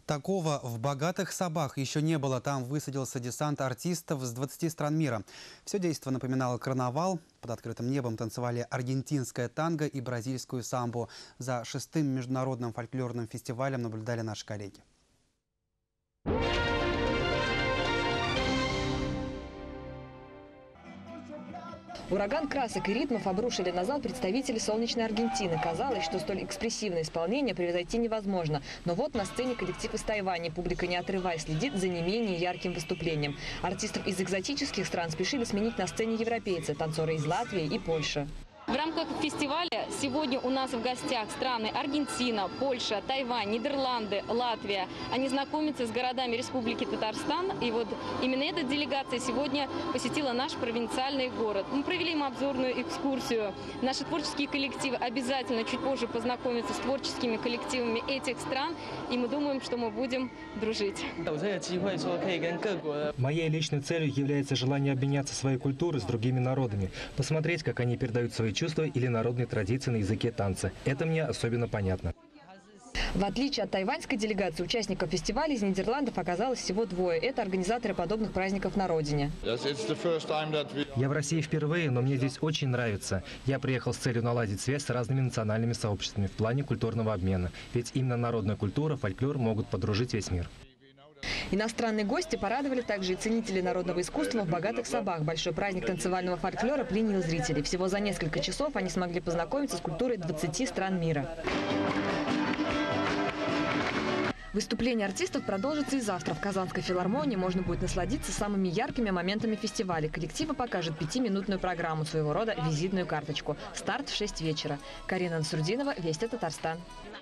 Такого в «Богатых собах» еще не было. Там высадился десант артистов с 20 стран мира. Все действо напоминало карнавал. Под открытым небом танцевали аргентинское танго и бразильскую самбо. За 6-м международным фольклорным фестивалем наблюдали наши коллеги. Ураган красок и ритмов обрушили на зал представители солнечной Аргентины. Казалось, что столь экспрессивное исполнение превзойти невозможно. Но вот на сцене коллектив из Тайваня. Публика, не отрываясь, следит за не менее ярким выступлением. Артистов из экзотических стран спешили сменить на сцене европейцы, танцоры из Латвии и Польши. В рамках фестиваля сегодня у нас в гостях страны Аргентина, Польша, Тайвань, Нидерланды, Латвия. Они знакомятся с городами Республики Татарстан. И вот именно эта делегация сегодня посетила наш провинциальный город. Мы провели им обзорную экскурсию. Наши творческие коллективы обязательно чуть позже познакомятся с творческими коллективами этих стран. И мы думаем, что мы будем дружить. Моей личной целью является желание обменяться своей культурой с другими народами, посмотреть, как они передают свои чувства или народные традиции на языке танца. Это мне особенно понятно. В отличие от тайваньской делегации, участников фестиваля из Нидерландов оказалось всего двое. Это организаторы подобных праздников на родине. Я в России впервые, но мне здесь очень нравится. Я приехал с целью наладить связь с разными национальными сообществами в плане культурного обмена. Ведь именно народная культура, фольклор могут подружить весь мир. Иностранные гости порадовали также и ценители народного искусства в «Богатых собах». Большой праздник танцевального фольклора пленил зрителей. Всего за несколько часов они смогли познакомиться с культурой 20 стран мира. Выступление артистов продолжится и завтра. В Казанской филармонии можно будет насладиться самыми яркими моментами фестиваля. Коллективы покажут 5-минутную программу, своего рода визитную карточку. Старт в 6 вечера. Карина Насурдинова, Вести Татарстан.